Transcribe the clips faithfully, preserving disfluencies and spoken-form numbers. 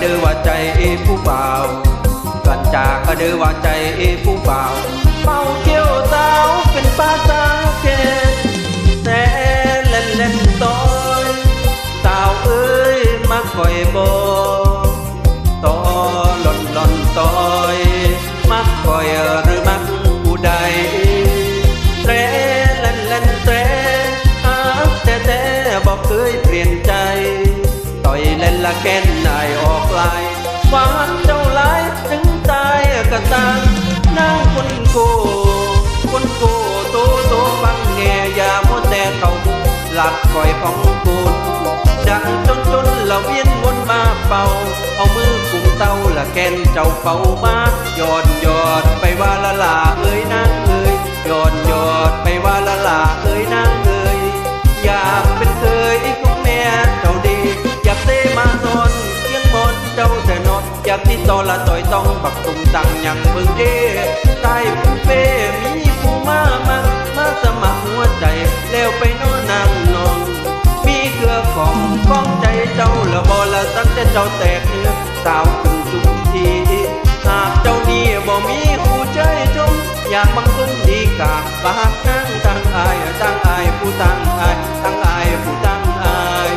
ดื้อว่าใจผู้บ่าวกันจากก็ดื้อว่าใจผู้บ่าวเมาเกี่ยวสาวเป็นภาษาเกณฑ์แต่เล่นเล่นต้อยสาวเอ้ยมาคอยโบต่อหล่นหล่นต้อยมักคอยหรือมักผู้ใดเตะเล่นเล่นเตะฮักแต่แต่บอกเคยเปลี่ยนใจต่อยเล่นละแก่นนายออกลายหวานเจ้าลายถึงตายกระตังนั่งคนโกคนโกโตโตฟังแง่ยาโมแต่เขาหลักคอยของกูดังจนจนเราเวียนวนมาเป่าเอามือกุมเต้าละแกนเจ้าเป่ามายอดยอดไปว่าละลาเอ้ยนางเอ้ยยอดยอดไปว่าละลาเอ้ยนางเอ้ยอยากเป็นเคยของแม่เจ้าดีอยากเตะมานอนเคียงมอนเจ้าแต่นอนอยากที่ต่อละต่อยต้องบักตุ่มตังยังเบิ่งเด้ใต้ผู้เป้มีผู้มามามาสมัครหัวใจแล้วไปนอนนั่งนอนมีเครือของของใจเจ้าละบ่ละตั้งแต่เจ้าแตกเนื้อสาวถึงสุขทีหากเจ้านี่บ่มีผู้ใจจมอยากบังคุมดีกาปากนั่งตั้งอายตั้งอายผู้ตั้งอายตั้งอายผู้ตั้งอาย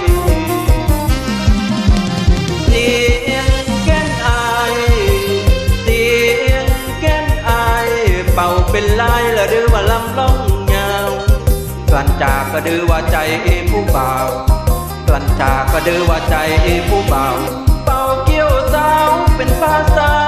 เสียงแก้นอายเสียงแก้นอายเป่าเป็นลายละดื้อว่าลำล่องยาวกลั่นจากก็ดื้อว่าใจผู้บ่าวกลั่นจากก็ดื้อว่าใจผู้บ่าวเป่าเกี่ยวสาวเป็นภาษา